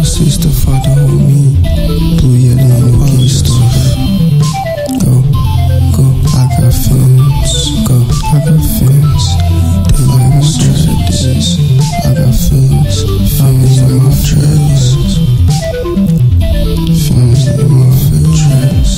see stuff I don't mean. Blue Yeti on the key stuff. Go, I got feelings. Go, I got feelings. They like my tragedies. I got feelings. Feelings like my tragedies. Feelings like my tracks.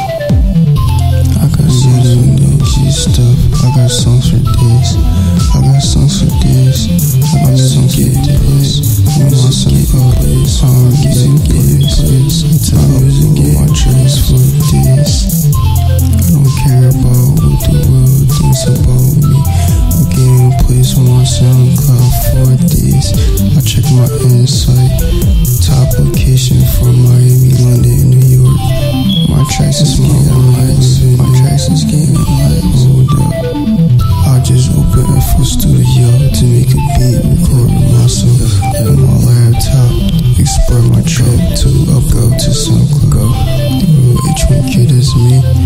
I got Yeti on the key stuff. I got songs for days. I got songs for days. I got songs for days. I want some police. I'm getting police. I'm using my tracks for days. I don't care about what the world thinks about me. I'm getting plays on my SoundCloud for days. I check my insight. Top location for Miami, London, New York. My tracks is getting likes. My tracks is getting likes. Hold up. I just opened FL Studio to make a beat, recording myself on my laptop. Export my track to upload to SoundCloud. The real H1 kid is me.